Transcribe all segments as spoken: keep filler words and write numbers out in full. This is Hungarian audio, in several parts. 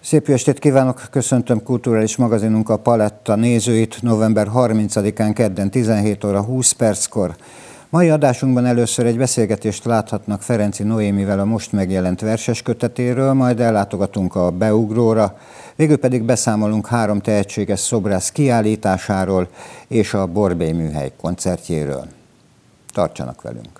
Szép jó estét kívánok, köszöntöm kulturális magazinunk a Paletta nézőit november harmincadikán kedden tizenhét óra húsz perckor. Mai adásunkban először egy beszélgetést láthatnak Ferenczy Noémivel a most megjelent verses kötetéről, majd ellátogatunk a Beugróra, végül pedig beszámolunk három tehetséges szobrász kiállításáról és a Borbély Műhely koncertjéről. Tartsanak velünk!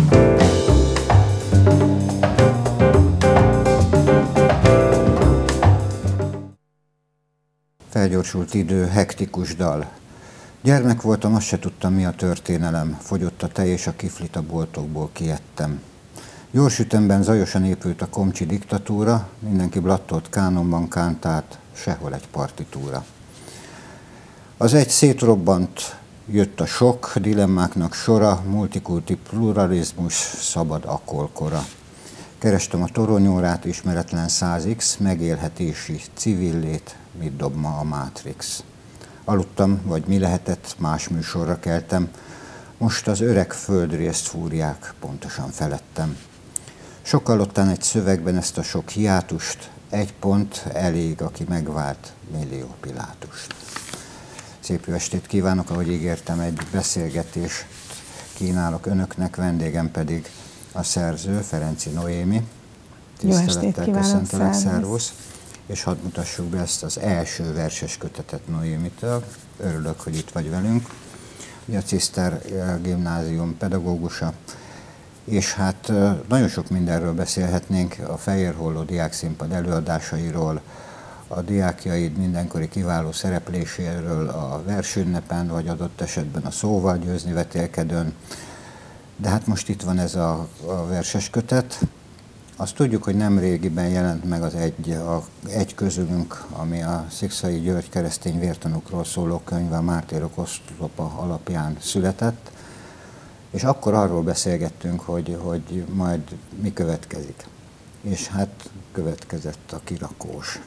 Felgyorsult idő, hektikus dal. Gyermek voltam, azt se tudtam, mi a történelem. Fogyott a tej és a kiflit a boltokból kiettem. Gyors ütemben zajosan épült a komcsi diktatúra, mindenki blattolt kánonban kántált, sehol egy partitúra. Az egy szétrobbant, jött a sok, dilemmáknak sora, multikulti pluralizmus, szabad akkolkora. Kerestem a toronyórát, ismeretlen száz x, megélhetési civillét, mit dob ma a Matrix. Aludtam, vagy mi lehetett, más műsorra keltem, most az öreg földrészt fúrják, pontosan felettem. Sokallottán egy szövegben ezt a sok hiátust, egy pont elég, aki megvált millió Pilátust. Szép jó estét kívánok, ahogy ígértem, egy beszélgetést kínálok önöknek, vendégem pedig a szerző, Ferenczy Noémi. Tisztelettel köszöntelek, szervusz! És hadd mutassuk be ezt az első verses kötetet Noémitől. Örülök, hogy itt vagy velünk. Ugye a Ciszter Gimnázium pedagógusa, és hát nagyon sok mindenről beszélhetnénk, a Fehér Holló diákszínpad előadásairól, a diákjaid mindenkori kiváló szerepléséről a versünnepen, vagy adott esetben a Szóval győzni vetélkedőn. De hát most itt van ez a, a verses kötet. Azt tudjuk, hogy nem régiben jelent meg az egy, a, egy közülünk, ami a Szikszai György keresztény vértanúkról szóló könyve, a Mártírok oszlopa alapján született, és akkor arról beszélgettünk, hogy, hogy majd mi következik. És hát következett a Kirakós.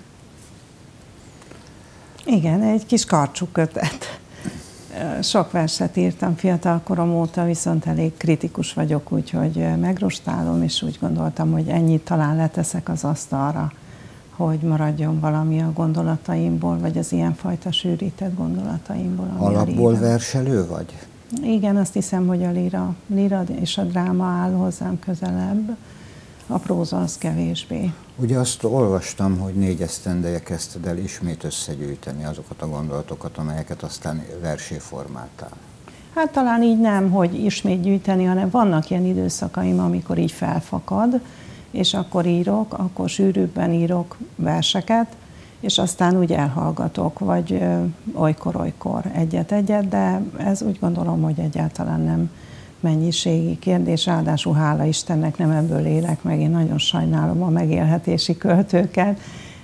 Igen, egy kis karcsú kötet. Sok verset írtam fiatalkorom óta, viszont elég kritikus vagyok, úgyhogy megrostálom, és úgy gondoltam, hogy ennyit talán leteszek az asztalra, hogy maradjon valami a gondolataimból, vagy az ilyenfajta sűrített gondolataimból. Alapból verselő vagy? Igen, azt hiszem, hogy a lira, lira és a dráma áll hozzám közelebb, a próza az kevésbé. Ugye azt olvastam, hogy négy esztendeje kezdted el ismét összegyűjteni azokat a gondolatokat, amelyeket aztán versé formáltál. Hát talán így nem, hogy ismét gyűjteni, hanem vannak ilyen időszakaim, amikor így felfakad, és akkor írok, akkor sűrűbben írok verseket, és aztán úgy elhallgatok, vagy olykor-olykor egyet-egyet, de ez úgy gondolom, hogy egyáltalán nem mennyiségi kérdés, ráadásul hála Istennek nem ebből élek meg, én nagyon sajnálom a megélhetési költőket,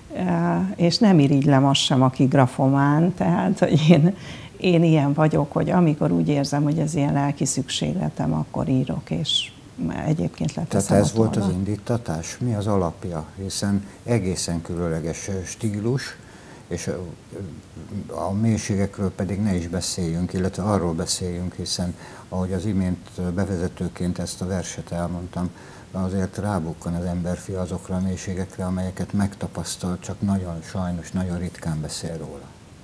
és nem irigylem azt sem, aki grafomán, tehát hogy én, én ilyen vagyok, hogy amikor úgy érzem, hogy ez ilyen lelki szükségletem, akkor írok, és egyébként leteszem. Tehát ez volt az indítatás? Mi az alapja? Hiszen egészen különleges stílus, és a mélységekről pedig ne is beszéljünk, illetve arról beszéljünk, hiszen ahogy az imént bevezetőként ezt a verset elmondtam, azért rábukkan az emberfia azokra a mélységekre, amelyeket megtapasztal, csak nagyon sajnos, nagyon ritkán beszél róla.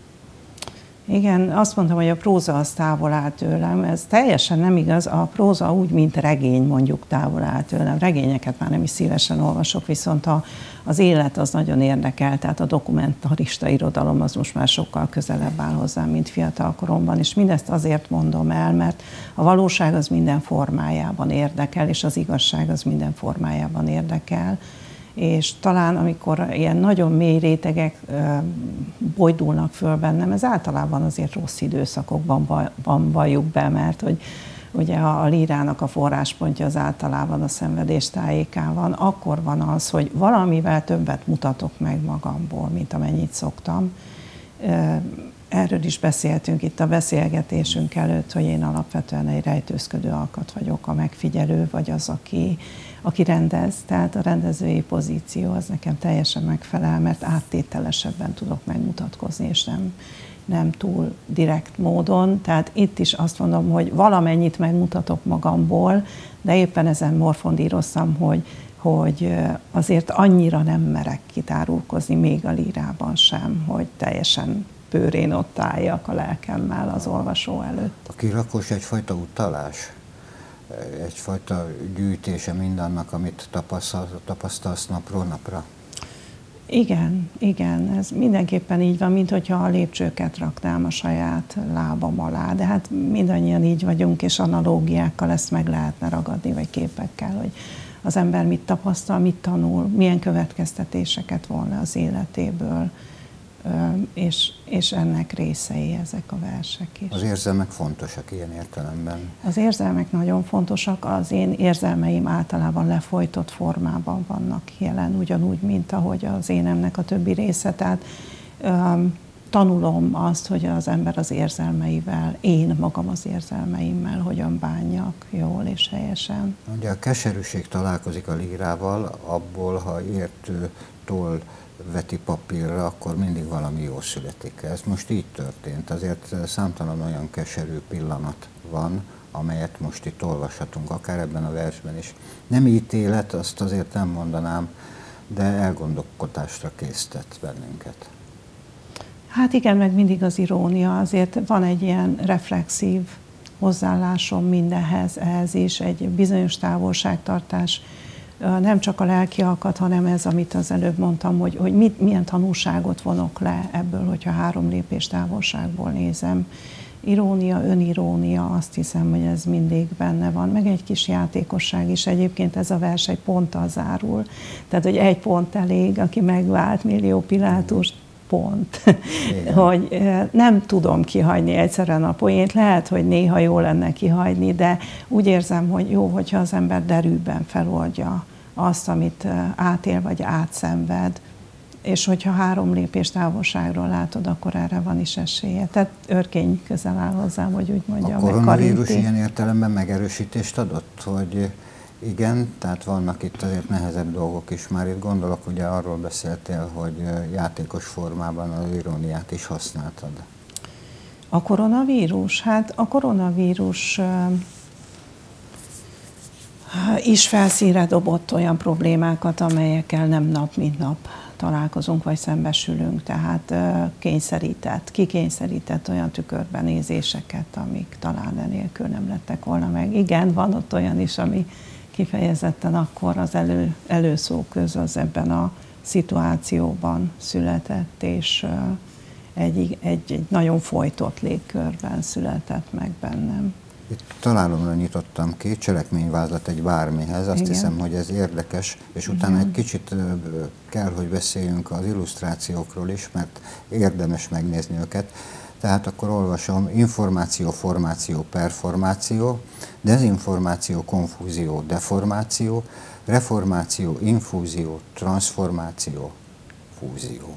Igen, azt mondtam, hogy a próza az távol áll tőlem. Ez teljesen nem igaz. A próza úgy, mint regény mondjuk távol áll tőlem. Regényeket már nem is szívesen olvasok, viszont a, az élet az nagyon érdekel, tehát a dokumentarista irodalom az most már sokkal közelebb áll hozzám, mint fiatalkoromban, és mindezt azért mondom el, mert a valóság az minden formájában érdekel, és az igazság az minden formájában érdekel. És talán amikor ilyen nagyon mély rétegek bojdulnak föl bennem, ez általában azért rossz időszakokban van, valljuk be, mert hogy ugye a lírának a forráspontja az általában a szenvedés tájékán van, akkor van az, hogy valamivel többet mutatok meg magamból, mint amennyit szoktam. Erről is beszéltünk itt a beszélgetésünk előtt, hogy én alapvetően egy rejtőzködő alkat vagyok, a megfigyelő, vagy az, aki, aki rendez. Tehát a rendezői pozíció az nekem teljesen megfelel, mert áttételesebben tudok megmutatkozni, és nem, nem túl direkt módon. Tehát itt is azt mondom, hogy valamennyit megmutatok magamból, de éppen ezen morfondíroztam, hogy hogy azért annyira nem merek kitárulkozni még a lírában sem, hogy teljesen bőrén ott álljak a lelkemmel az olvasó előtt. A kirakós egyfajta utalás, egyfajta gyűjtése mindannak, amit tapasztal, tapasztalsz napról napra? Igen, igen, ez mindenképpen így van, mint hogyha a lépcsőket raknám a saját lábam alá, de hát mindannyian így vagyunk, és analógiákkal ezt meg lehetne ragadni, vagy képekkel, hogy az ember mit tapasztal, mit tanul, milyen következtetéseket von le az életéből, és, és ennek részei ezek a versek is. Az érzelmek fontosak ilyen értelemben? Az érzelmek nagyon fontosak, az én érzelmeim általában lefolytott formában vannak jelen, ugyanúgy, mint ahogy az énemnek a többi része. Tehát um, tanulom azt, hogy az ember az érzelmeivel, én magam az érzelmeimmel hogyan bánjak jól és helyesen. Ugye a keserűség találkozik a lírával, abból, ha értő toll veti papírra, akkor mindig valami jó születik. Ez most így történt. Azért számtalan olyan keserű pillanat van, amelyet most itt olvashatunk, akár ebben a versben is. Nem ítélet, azt azért nem mondanám, de elgondolkodásra késztet bennünket. Hát igen, meg mindig az irónia. Azért van egy ilyen reflexív hozzáállásom mindenhez, ehhez is, egy bizonyos távolságtartás, nem csak a lelki alkat, hanem ez, amit az előbb mondtam, hogy, hogy mit, milyen tanulságot vonok le ebből, hogyha három lépés távolságból nézem. Irónia, önirónia, azt hiszem, hogy ez mindig benne van, meg egy kis játékosság is. Egyébként ez a vers egy ponttal zárul. Tehát, hogy egy pont elég, aki megvált millió Pilátust, pont. Hogy nem tudom kihagyni egyszerűen a poént, lehet, hogy néha jó lenne kihagyni, de úgy érzem, hogy jó, hogyha az ember derűbben feloldja azt, amit átél vagy átszenved, és hogyha három lépés távolságról látod, akkor erre van is esélye. Tehát Örkény közel áll hozzám, hogy úgy mondjam. A koronavírus ilyen értelemben megerősítést adott, hogy igen, tehát vannak itt azért nehezebb dolgok is. Már itt gondolok, ugye arról beszéltél, hogy játékos formában az iróniát is használtad. A koronavírus? Hát a koronavírus is felszínre dobott olyan problémákat, amelyekkel nem nap, mint nap találkozunk, vagy szembesülünk. Tehát kényszerített, kikényszerített olyan tükörbenézéseket, amik talán enélkül nem lettek volna meg. Igen, van ott olyan is, ami kifejezetten akkor az elő, előszó köz az ebben a szituációban született, és egy, egy, egy nagyon folytott légkörben született meg bennem. Itt találomra nyitottam ki, cselekményvázlat egy bármihez, azt Igen. hiszem, hogy ez érdekes, és utána Igen. egy kicsit kell, hogy beszéljünk az illusztrációkról is, mert érdemes megnézni őket. Tehát akkor olvasom: információ, formáció, performáció, dezinformáció, konfúzió, deformáció, reformáció, infúzió, transformáció, fúzió.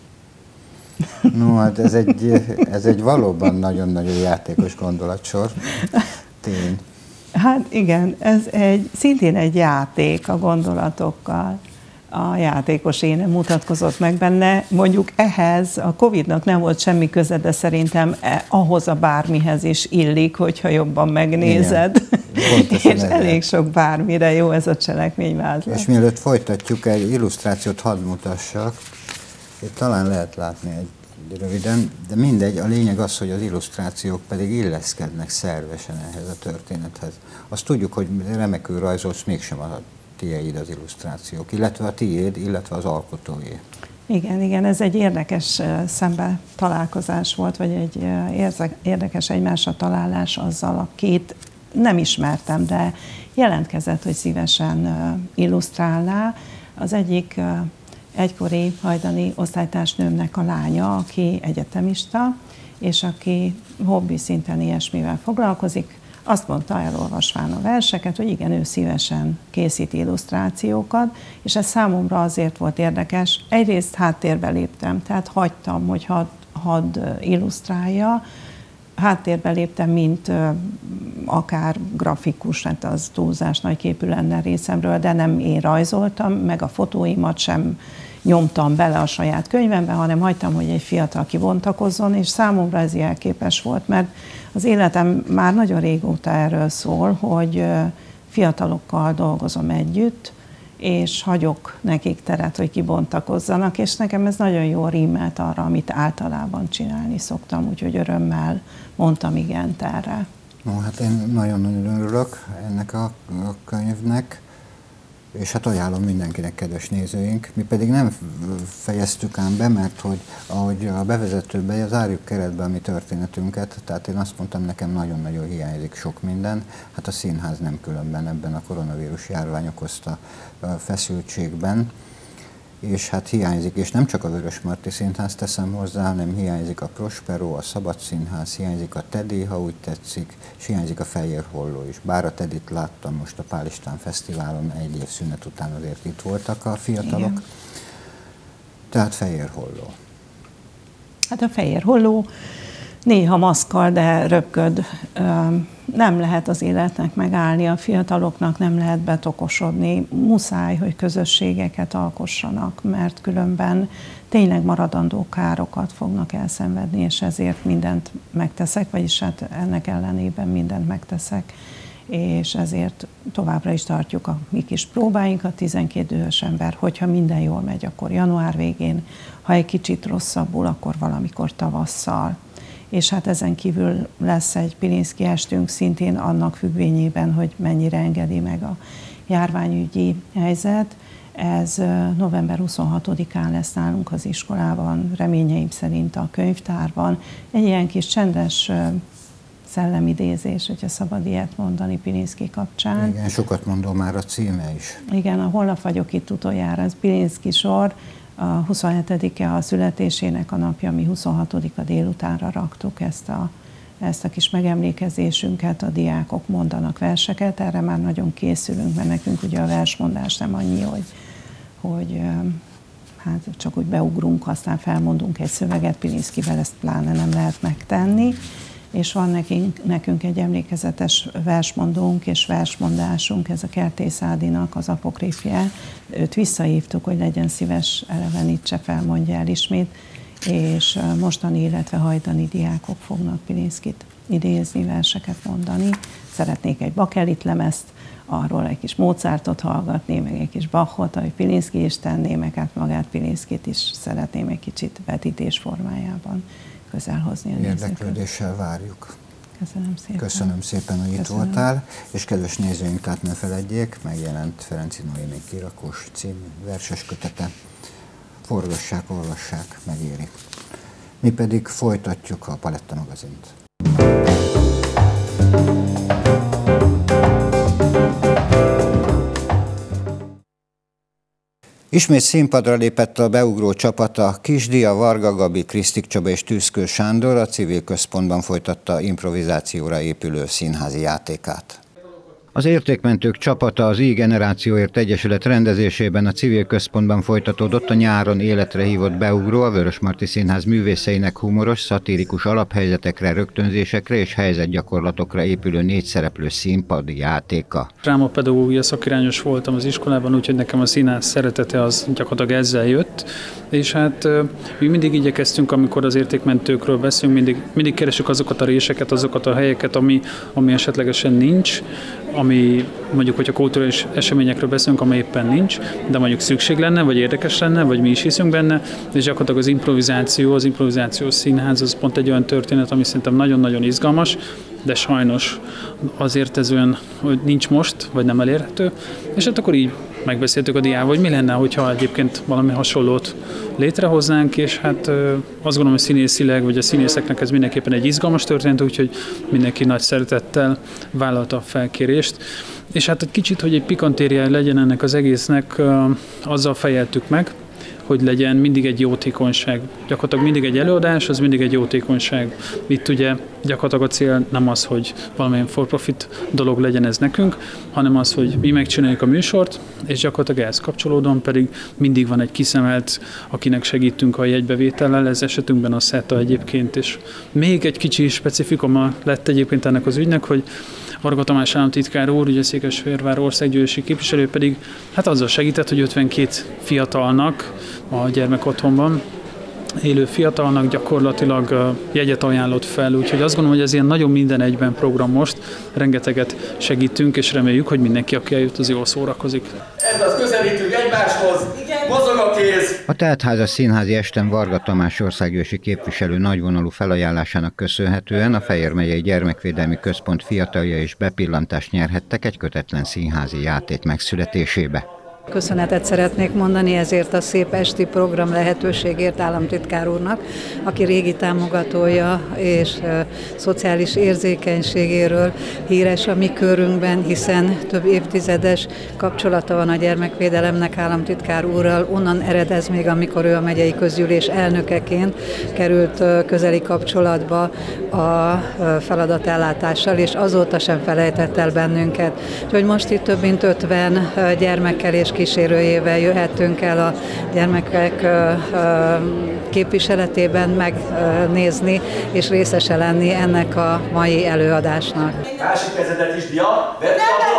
No, hát ez egy, ez egy valóban nagyon-nagyon játékos gondolatsor. Tény. Hát igen, ez egy, szintén egy játék a gondolatokkal. A játékos énem mutatkozott meg benne. Mondjuk ehhez a Covidnak nem volt semmi köze, de szerintem ahhoz a bármihez is illik, hogyha jobban megnézed. És ezzel. Elég sok bármire jó ez a cselekményvázlat. És mielőtt folytatjuk, egy illusztrációt hadd mutassak. Itt talán lehet látni egy röviden, de mindegy, a lényeg az, hogy az illusztrációk pedig illeszkednek szervesen ehhez a történethez. Azt tudjuk, hogy remekül rajzolsz, mégsem a tiéd az illusztrációk, illetve a tiéd, illetve az alkotóé. Igen, igen, ez egy érdekes szembe találkozás volt, vagy egy érdekes egymásra találás azzal, akit nem ismertem, de jelentkezett, hogy szívesen illusztrálná. Az egyik egykori hajdani osztálytársnőmnek a lánya, aki egyetemista, és aki hobbi szinten ilyesmivel foglalkozik, azt mondta, elolvasván a verseket, hogy igen, ő szívesen készít illusztrációkat, és ez számomra azért volt érdekes. Egyrészt háttérbe léptem, tehát hagytam, hogy hadd had illusztrálja. Háttérbe léptem, mint ö, akár grafikus, hát az túlzás nagyképű lenne részemről, de nem én rajzoltam, meg a fotóimat sem nyomtam bele a saját könyvembe, hanem hagytam, hogy egy fiatal kibontakozzon, és számomra ez jelképes volt, mert az életem már nagyon régóta erről szól, hogy fiatalokkal dolgozom együtt, és hagyok nekik teret, hogy kibontakozzanak, és nekem ez nagyon jól rímelt arra, amit általában csinálni szoktam, úgyhogy örömmel mondtam igent erre. No, hát én nagyon-nagyon örülök ennek a, a könyvnek, és hát ajánlom mindenkinek, kedves nézőink. Mi pedig nem fejeztük ám be, mert hogy ahogy a bevezetőben zárjuk keretbe a mi történetünket, tehát én azt mondtam, nekem nagyon-nagyon hiányzik sok minden. Hát a színház nem különben ebben a koronavírus járvány okozta feszültségben, és hát hiányzik, és nem csak a Vörösmarty Színház teszem hozzá, hanem hiányzik a Prospero, a Szabad Színház, hiányzik a Teddy, ha úgy tetszik, és hiányzik a Fejér Holló is. Bár a Teddyt láttam most a Pál István Fesztiválon, egy év szünet után azért itt voltak a fiatalok. Igen. Tehát Fejér Holló. Hát a Fejér Holló néha maszkal, de röpköd. Nem lehet az életnek megállni, a fiataloknak nem lehet betokosodni. Muszáj, hogy közösségeket alkossanak, mert különben tényleg maradandó károkat fognak elszenvedni, és ezért mindent megteszek, vagyis hát ennek ellenében mindent megteszek, és ezért továbbra is tartjuk a mi kis próbáinkat, tizenkét dühös ember, hogyha minden jól megy, akkor január végén, ha egy kicsit rosszabbul, akkor valamikor tavasszal. És hát ezen kívül lesz egy Pilinszky estünk szintén annak függvényében, hogy mennyire engedi meg a járványügyi helyzet. Ez november huszonhatodikán lesz nálunk az iskolában, reményeim szerint a könyvtárban. Egy ilyen kis csendes szellemidézés, hogyha szabad ilyet mondani Pilinszky kapcsán. Igen, sokat mondom már a címe is. Igen, a Holnap vagyok itt utoljára, ez Pilinszky sor. A huszonhetedike a születésének a napja, mi huszonhatodika délutánra raktuk ezt a, ezt a kis megemlékezésünket, a diákok mondanak verseket, erre már nagyon készülünk, mert nekünk ugye a versmondás nem annyi, hogy, hogy hát csak úgy beugrunk, aztán felmondunk egy szöveget, Pilinszkyvel ezt pláne nem lehet megtenni, és van nekünk, nekünk egy emlékezetes versmondónk és versmondásunk, ez a Kertész Ádinak az apokrífje. Őt visszahívtuk, hogy legyen szíves, elevenítse fel, mondja el ismét, és mostani, illetve hajdani diákok fognak Pilinszkyt idézni, verseket mondani. Szeretnék egy bakelit lemezt, arról egy kis Mozartot hallgatni, meg egy kis Bachot, ahogy Pilinszky is tenné, meg hát magát Pilinszkyt is szeretném egy kicsit vetítés formájában közelhozni. Érdeklődéssel várjuk. Köszönöm szépen. Köszönöm szépen, hogy itt Köszönöm. voltál, és kedves nézőink, tehát ne feledjék, megjelent Ferenczy Noémi Kirakós című verses kötete. Forgassák, olvassák, megéri. Mi pedig folytatjuk a Paletta magazint. Ismét színpadra lépett a beugró csapata, Kisdia, Varga Gabi, Krisztik Csaba és Tűzkő Sándor a Civil Központban folytatta improvizációra épülő színházi játékát. Az értékmentők csapata az I-generációért Egyesület rendezésében a Civil Központban folytatódott a nyáron életre hívott beugró, a Vörösmarty Színház művészeinek humoros, szatirikus alaphelyzetekre, rögtönzésekre és helyzetgyakorlatokra épülő négy szereplő színpadi játéka. Drámapedagógia szakirányos voltam az iskolában, úgyhogy nekem a színház szeretete az gyakorlatilag ezzel jött, és hát mi mindig igyekeztünk, amikor az értékmentőkről beszélünk, mindig, mindig keresünk azokat a réseket, azokat a helyeket, ami, ami esetlegesen nincs, ami mondjuk, hogyha kulturális eseményekről beszélünk, ami éppen nincs, de mondjuk szükség lenne, vagy érdekes lenne, vagy mi is hiszünk benne, és gyakorlatilag az improvizáció, az improvizációs színház az pont egy olyan történet, ami szerintem nagyon-nagyon izgalmas, de sajnos azért ez olyan, hogy nincs most, vagy nem elérhető, és hát akkor így megbeszéltük a diával, hogy mi lenne, hogyha egyébként valami hasonlót létrehoznánk, és hát azt gondolom, hogy színészileg, vagy a színészeknek ez mindenképpen egy izgalmas történet, úgyhogy mindenki nagy szeretettel vállalta a felkérést. És hát egy kicsit, hogy egy pikantériája legyen ennek az egésznek, azzal fejeltük meg, hogy legyen mindig egy jótékonyság. Gyakorlatilag mindig egy előadás, az mindig egy jótékonyság. Itt ugye gyakorlatilag a cél nem az, hogy valamilyen for-profit dolog legyen ez nekünk, hanem az, hogy mi megcsináljuk a műsort, és gyakorlatilag ehhez kapcsolódóan pedig mindig van egy kiszemelt, akinek segítünk a jegybevétellel, ez esetünkben a SZETA egyébként, és még egy kicsi specifikuma lett egyébként ennek az ügynek, hogy Varga Tamás államtitkár úr, ugye Székesfehérvár országgyűlési képviselő pedig hát azzal segített, hogy ötvenkét fiatalnak a gyermekotthonban élő fiatalnak gyakorlatilag jegyet ajánlott fel, úgyhogy azt gondolom, hogy ez ilyen nagyon minden egyben program most, rengeteget segítünk, és reméljük, hogy mindenki, aki eljött, az jól szórakozik. Ez az, közelítünk egymáshoz, mozog a kéz. A Teltházas Színházi Esten Varga Tamás országgyűlési képviselő nagyvonalú felajánlásának köszönhetően a Fejér megyei Gyermekvédelmi Központ fiataljai is bepillantást nyerhettek egy kötetlen színházi játék megszületésébe. Köszönetet szeretnék mondani ezért a szép esti program lehetőségért államtitkár úrnak, aki régi támogatója és e, szociális érzékenységéről híres a mi körünkben, hiszen több évtizedes kapcsolata van a gyermekvédelemnek államtitkár úrral. Onnan eredez még, amikor ő a megyei közgyűlés elnökeként került e, közeli kapcsolatba a e, feladatellátással, és azóta sem felejtett el bennünket. Úgyhogy most itt több mint ötven e, gyermekkel és kísérőjével jöhettünk el a gyermekek képviseletében megnézni és részese lenni ennek a mai előadásnak. Másik kezedet is, Dia, vedd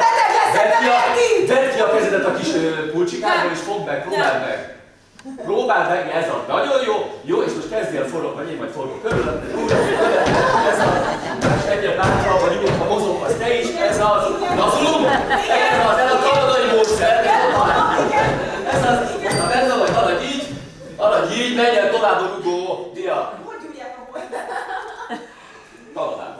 ki a kezedet a kis pulcsikából és fogd meg, próbáld meg. Próbáld meg, ez az nagyon jó, jó, és most kezdjél forog, vagy én majd forgok körülötted, úgy, ez az, és egyre bátrabban, nyugodtan mozoghatsz te is, ez az, lazulunk, ez az, ez a kanadai módszer, ez az, ha benne vagy, haladj így, haladj így, menjen tovább a rugó, Dia. Hogy üljem a Kanadában.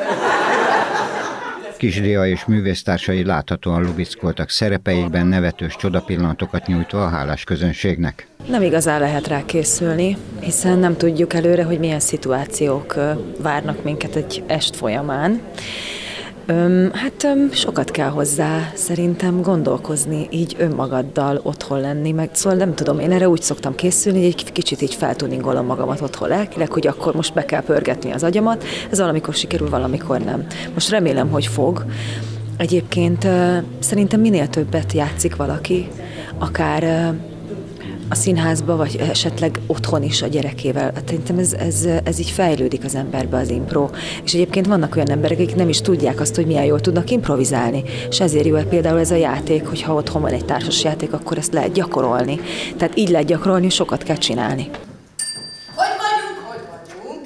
Kis Dia és művésztársai láthatóan lubickoltak szerepeikben, nevetős csodapillanatokat nyújtva a hálás közönségnek. Nem igazán lehet rá készülni, hiszen nem tudjuk előre, hogy milyen szituációk várnak minket egy est folyamán. Öm, hát öm, sokat kell hozzá szerintem gondolkozni, így önmagaddal otthon lenni, meg szóval nem tudom, én erre úgy szoktam készülni, hogy egy kicsit így feltuningolom magamat otthon lelkileg, hogy akkor most be kell pörgetni az agyamat, ez valamikor sikerül, valamikor nem. Most remélem, hogy fog. Egyébként ö, szerintem minél többet játszik valaki, akár ö, a színházba, vagy esetleg otthon is a gyerekével. Szerintem ez, ez, ez így fejlődik az emberbe az impro. És egyébként vannak olyan emberek, akik nem is tudják azt, hogy milyen jól tudnak improvizálni. És ezért jó például ez a játék, hogy ha otthon van egy társas játék, akkor ezt lehet gyakorolni. Tehát így lehet gyakorolni, sokat kell csinálni. Hogy vagyunk, hogy vagyunk?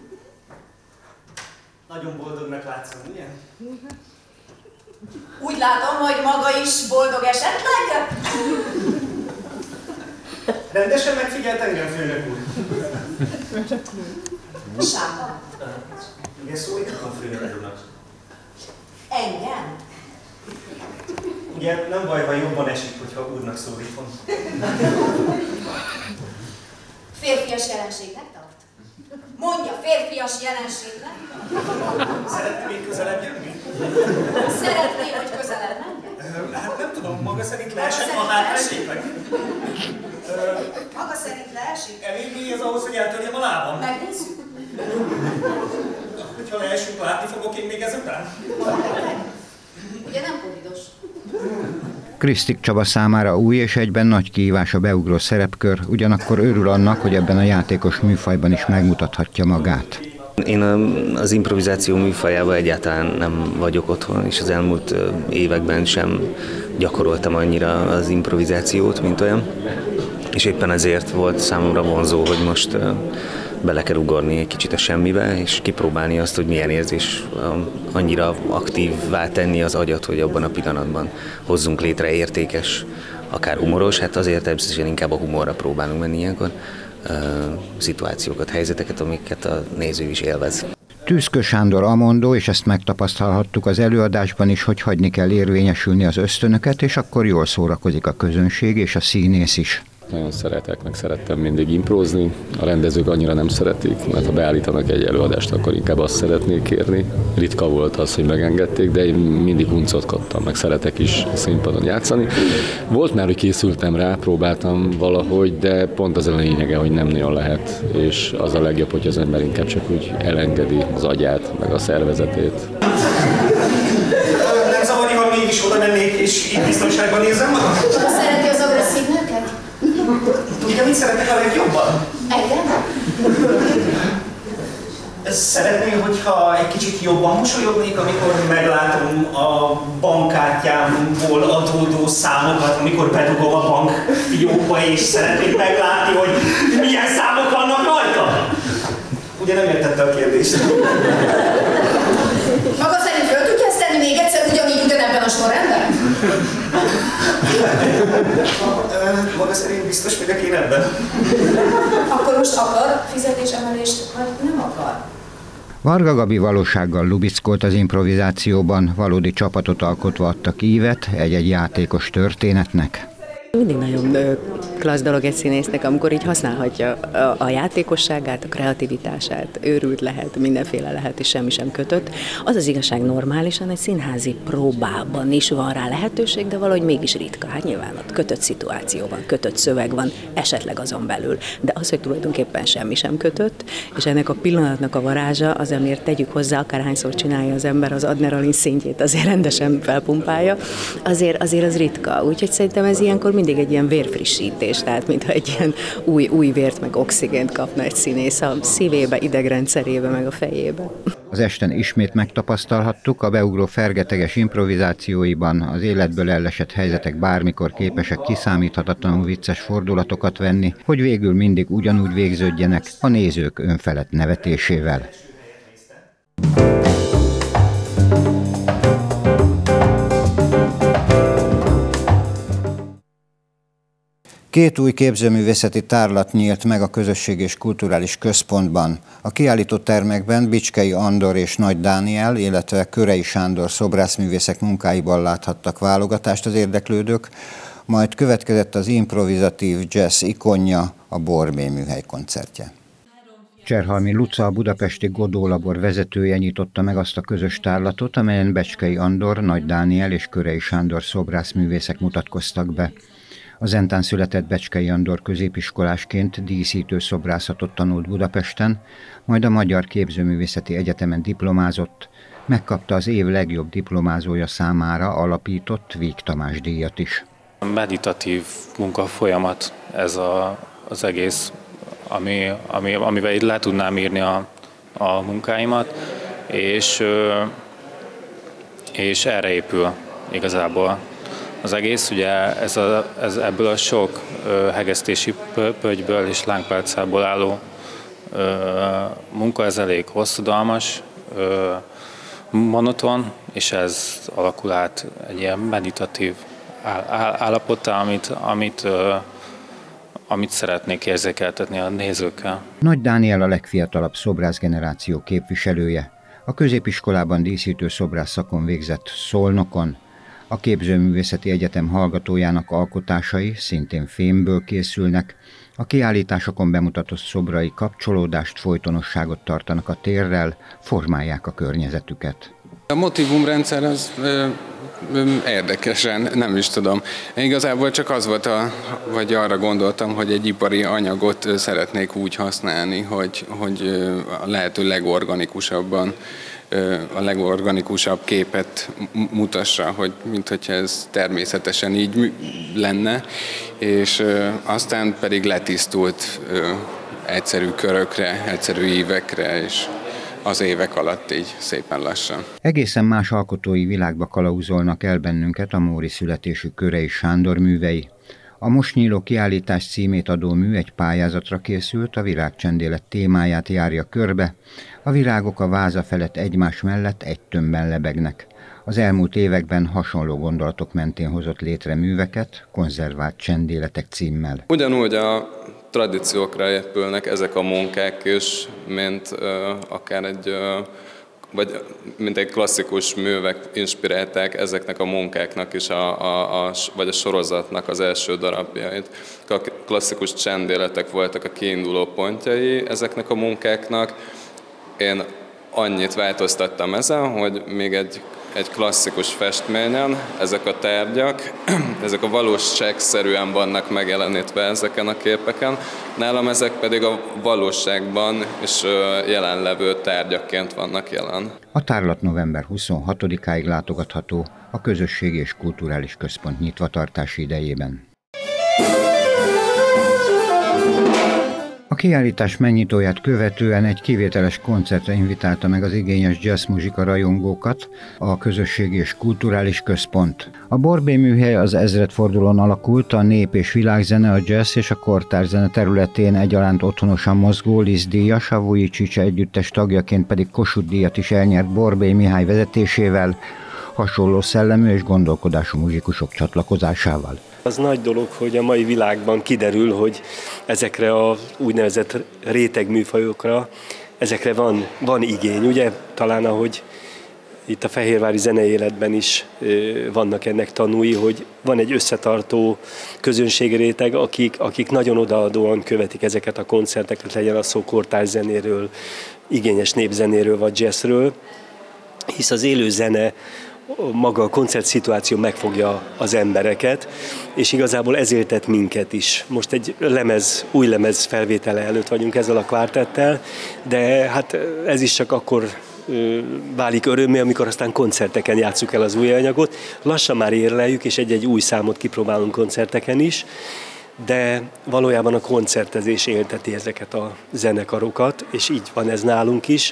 Nagyon boldognak látszom, ugye? Úgy látom, hogy maga is boldog esetleg? Rendesen megfigyelt engem, főnök úr? Sáma. Igen, szólítottam főnök úrnak. Engem? Igen, nem baj, ha jobban esik, hogyha úrnak szólítom. Férfias jelenségnek tart? Mondja, férfias jelenségnek? Szeretné még közelebb jönni? Szeretné, hogy közelebb menjek? Hát nem tudom, maga szerint leesek, ha hátrálépek? Maga szerint leesik? Elég mély ez ahhoz, hogy eltörjem a lábam? Megnézzük. Hogyha leesünk, látni fogok én még ezután? Ugye nem covidos? Krisztik Csaba számára új és egyben nagy kihívás a beugró szerepkör, ugyanakkor örül annak, hogy ebben a játékos műfajban is megmutathatja magát. Én az improvizáció műfajában egyáltalán nem vagyok otthon, és az elmúlt években sem gyakoroltam annyira az improvizációt, mint olyan. És éppen ezért volt számomra vonzó, hogy most bele kell ugorni egy kicsit a semmibe, és kipróbálni azt, hogy milyen érzés annyira aktívvá tenni az agyat, hogy abban a pillanatban hozzunk létre értékes, akár humoros, hát azért természetesen inkább a humorra próbálunk menni ilyenkor, szituációkat, helyzeteket, amiket a néző is élvez. Tűzkö Sándor amondó, és ezt megtapasztalhattuk az előadásban is, hogy hagyni kell érvényesülni az ösztönöket, és akkor jól szórakozik a közönség és a színész is. Nagyon szeretek, meg szerettem mindig improzni. A rendezők annyira nem szeretik, mert ha beállítanak egy előadást, akkor inkább azt szeretnék kérni. Ritka volt az, hogy megengedték, de én mindig huncotkodtam, meg szeretek is színpadon játszani. Volt már, hogy készültem rá, próbáltam valahogy, de pont az a lényege, hogy nem nagyon lehet, és az a legjobb, hogy az ember inkább csak úgy elengedi az agyát, meg a szervezetét. Nem zavarni, ha mégis oda mennék, és így biztonságban érzem magam? Szereti az agresszív nőket? Tudja, mit szeretek a legjobban? Engem? Szeretné, hogyha egy kicsit jobban mosolyognék, amikor meglátom a bankkártyámból adódó számokat, amikor bedugom a bank fiókba, és szeretnék meglátni, hogy milyen számok vannak rajta? Ugye nem értette a kérdést? Maga szerint föl tudja ezt tenni még egyszer ugyanígy ugyanebben a sorrendben? Maga szerint biztos vagyok én ebben? Akkor most akar fizetésemelést, vagy nem akar? Varga Gabi valósággal lubickolt az improvizációban, valódi csapatot alkotva adtak ívet egy-egy játékos történetnek. Mindig nagyon klassz dolog egy színésznek, amikor így használhatja a, a játékosságát, a kreativitását, őrült lehet, mindenféle lehet, és semmi sem kötött. Az az igazság, normálisan egy színházi próbában is van rá lehetőség, de valahogy mégis ritka. Hát nyilván ott kötött szituáció van, kötött szöveg van, esetleg azon belül. De az, hogy tulajdonképpen semmi sem kötött, és ennek a pillanatnak a varázsa, az, amiért tegyük hozzá, akárhányszor csinálja az ember, az adrenalin szintjét azért rendesen felpumpálja, azért, azért az ritka. Úgyhogy szerintem ez ilyenkor mindig egy ilyen vérfrissítés, tehát mintha egy ilyen új, új vért meg oxigént kapna egy színész a szívébe, idegrendszerébe, meg a fejébe. Az esten ismét megtapasztalhattuk, a beugró fergeteges improvizációiban az életből ellesett helyzetek bármikor képesek kiszámíthatatlanul vicces fordulatokat venni, hogy végül mindig ugyanúgy végződjenek a nézők önfelett nevetésével. Két új képzőművészeti tárlat nyílt meg a Közösség és Kulturális Központban. A kiállítótermekben Bicskei Andor és Nagy Dániel, illetve Körei Sándor szobrászművészek munkáiban láthattak válogatást az érdeklődők, majd következett az improvizatív jazz ikonja, a Borbély Műhely koncertje. Cserhalmi Luca, a budapesti Godó labor vezetője nyitotta meg azt a közös tárlatot, amelyen Bicskei Andor, Nagy Dániel és Körei Sándor szobrászművészek mutatkoztak be. A Zentán született Bicskei Andor középiskolásként díszítő szobrászatot tanult Budapesten, majd a Magyar Képzőművészeti Egyetemen diplomázott, megkapta az év legjobb diplomázója számára alapított Víg Tamás díjat is. Meditatív munkafolyamat ez a, az egész, ami, ami, amivel itt le tudnám írni a, a munkáimat, és, és erre épül igazából. Az egész, ugye ez, a, ez ebből a sok ö, hegesztési pöttyből és lángpálcából álló ö, munka, ez elég hosszadalmas, ö, monoton, és ez alakul át egy ilyen meditatív állapottá, amit, amit, ö, amit szeretnék érzékeltetni a nézőkkel. Nagy Dániel a legfiatalabb szobrászgeneráció képviselője. A középiskolában díszítő szobrász szakon végzett Szolnokon. A Képzőművészeti Egyetem hallgatójának alkotásai szintén fémből készülnek. A kiállításokon bemutatott szobrai kapcsolódást, folytonosságot tartanak a térrel, formálják a környezetüket. A motivumrendszer az ö, ö, érdekesen, nem is tudom. Igazából csak az volt, a, vagy arra gondoltam, hogy egy ipari anyagot szeretnék úgy használni, hogy, hogy a lehető legorganikusabban, a legorganikusabb képet mutassa, hogy minthogyha ez természetesen így lenne, és aztán pedig letisztult egyszerű körökre, egyszerű ívekre, és az évek alatt így szépen lassan. Egészen más alkotói világba kalauzolnak el bennünket a móri születésű Körei Sándor művei. A most nyíló kiállítás címét adó mű egy pályázatra készült, a virágcsendélet témáját járja körbe. A virágok a váza felett egymás mellett egy tömbben lebegnek. Az elmúlt években hasonló gondolatok mentén hozott létre műveket, Konzervált csendéletek címmel. Ugyanúgy a tradíciókra épülnek ezek a munkák is, mint uh, akár egy, uh, vagy mint egy klasszikus művek inspirálták ezeknek a munkáknak is, a, a, a, vagy a sorozatnak az első darabjait. A klasszikus csendéletek voltak a kiinduló pontjai ezeknek a munkáknak. Én annyit változtattam ezen, hogy még egy, egy klasszikus festményen ezek a tárgyak, ezek a valóságszerűen vannak megjelenítve ezeken a képeken, nálam ezek pedig a valóságban is jelenlevő tárgyakként vannak jelen. A tárlat november huszonhatodikáig látogatható a Közösség és Kulturális Központ nyitvatartási idejében. A kiállítás megnyitóját követően egy kivételes koncertre invitálta meg az igényes jazzmuzsika rajongókat a Közösség és Kulturális Központ. A Borbély Műhely az ezredfordulón alakult, a nép- és világzene, a jazz és a kortárzene területén egyaránt otthonosan mozgó Liszt-díjas, a Vujicic együttes tagjaként pedig Kossuth-díjat is elnyert Borbély Mihály vezetésével hasonló szellemű és gondolkodású muzsikusok csatlakozásával. Az nagy dolog, hogy a mai világban kiderül, hogy ezekre a úgynevezett rétegműfajokra, ezekre van, van igény. Ugye talán ahogy itt a fehérvári zenei életben is vannak ennek tanúi, hogy van egy összetartó közönségréteg, akik, akik nagyon odaadóan követik ezeket a koncerteket, legyen a szó kortárs zenéről, igényes népzenéről vagy jazzről, hisz az élő zene, maga a koncertszituáció megfogja az embereket, és igazából ez éltet minket is. Most egy lemez, új lemez felvétele előtt vagyunk ezzel a kvártettel, de hát ez is csak akkor válik örömmé, amikor aztán koncerteken játsszuk el az új anyagot. Lassan már érleljük, és egy-egy új számot kipróbálunk koncerteken is, de valójában a koncertezés élteti ezeket a zenekarokat, és így van ez nálunk is.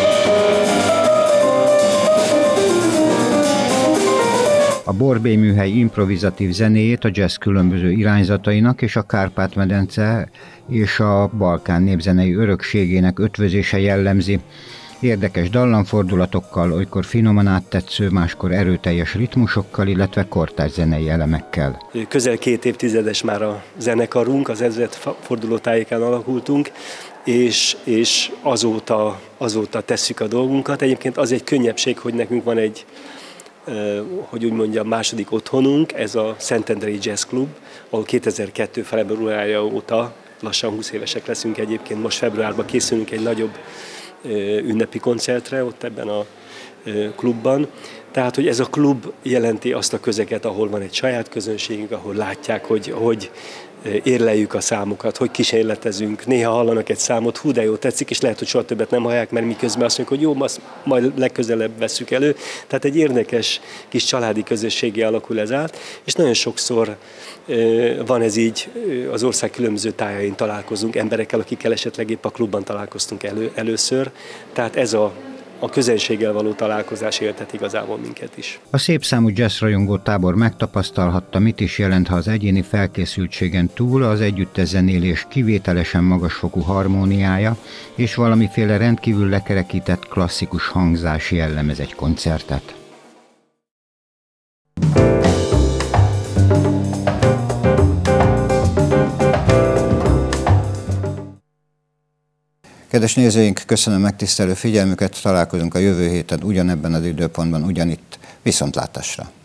A Borbély műhely improvizatív zenéjét a jazz különböző irányzatainak és a Kárpát-medence és a Balkán népzenei örökségének ötvözése jellemzi. Érdekes dallamfordulatokkal, olykor finoman áttetsző, máskor erőteljes ritmusokkal, illetve kortárs zenei elemekkel. Közel két évtizedes már a zenekarunk, az ezredforduló tájékán alakultunk, és, és azóta, azóta tesszük a dolgunkat. Egyébként az egy könnyebbség, hogy nekünk van egy, hogy úgy mondjam, második otthonunk, ez a Szentendrei Jazz Club, ahol kétezer-kettő februárja óta, lassan húsz évesek leszünk egyébként, most februárban készülünk egy nagyobb ünnepi koncertre ott ebben a klubban. Tehát, hogy ez a klub jelenti azt a közeget, ahol van egy saját közönségünk, ahol látják, hogy, hogy érleljük a számokat, hogy kísérletezünk. Néha hallanak egy számot, hú, de jó, tetszik, és lehet, hogy soha többet nem hallják, mert miközben azt mondjuk, hogy jó, azt majd legközelebb vesszük elő. Tehát egy érdekes kis családi közösségé alakul ez át, és nagyon sokszor van ez így, az ország különböző tájain találkozunk emberekkel, akikkel esetleg épp a klubban találkoztunk elő, először. Tehát ez a A közönséggel való találkozás éltet igazából minket is. A szépszámú jazzrajongó tábor megtapasztalhatta, mit is jelent, ha az egyéni felkészültségen túl az együttes zenélés kivételesen magasfokú harmóniája és valamiféle rendkívül lekerekített klasszikus hangzás jellemez egy koncertet. Kedves nézőink, köszönöm megtisztelő figyelmüket, találkozunk a jövő héten ugyanebben az időpontban, ugyanitt, viszontlátásra!